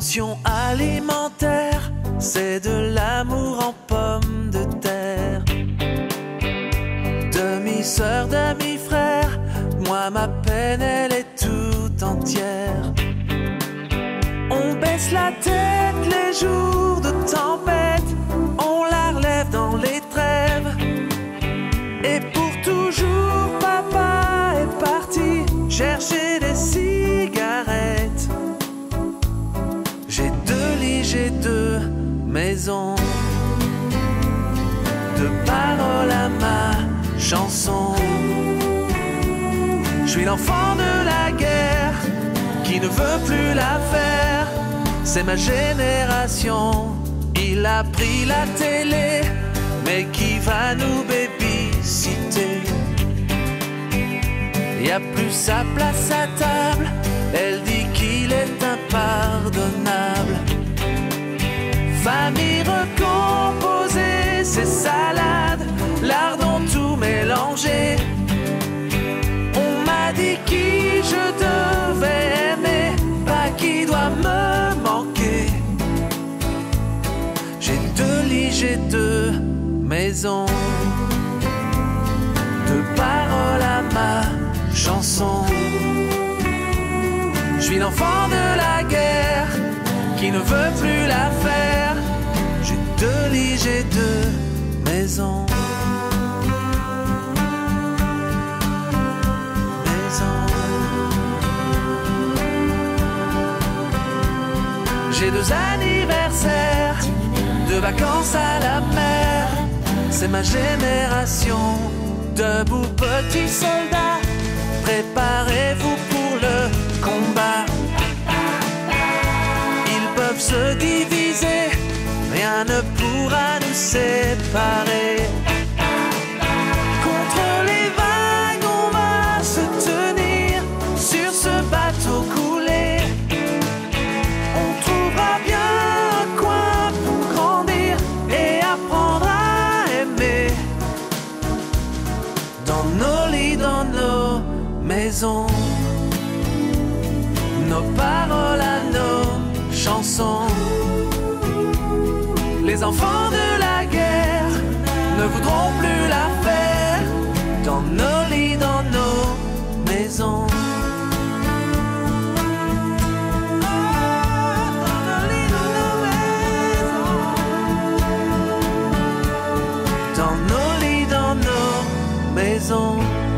pension alimentaire, c'est de l'amour en pommes de terre. Demi-sœur, demi-frère, moi ma peine elle est tout entière. On baisse la tête les jours de tempête, on la relève dans les trêves. Et pour toujours papa est parti chercher des cigarettes. J'ai deux lits, j'ai deux maisons, deux paroles à ma chanson. Je suis l'enfant de la guerre qui ne veut plus la faire. C'est ma génération. Il a pris la télé, mais qui va nous baby-sitter? Y a plus sa place à table, elle dit qu'il est impardonnable. Famille recomposée, c'est salade, lardons tout mélangé. On m'a dit qui je devais aimer, pas qui doit me manquer. J'ai deux lits, j'ai deux maisons, deux paroles à ma chanson. Je suis l'enfant de la guerre qui ne veut plus la faire. J'ai deux lits, j'ai deux maisons. J'ai deux anniversaires, deux vacances à la mer. C'est ma génération. Debout petits soldats, préparez-vous pour le combat. Ils peuvent se diviser, rien ne pourra nous séparer. Contre les vagues, on va se tenir sur ce bateau coulé. On trouvera bien un coin pour grandir et apprendre à aimer. Dans nos lits, dans nos maisons, nos paroles à nos chansons. Les enfants de la guerre ne voudront plus la faire. Dans nos lits, dans nos maisons. Dans nos lits, dans nos maisons.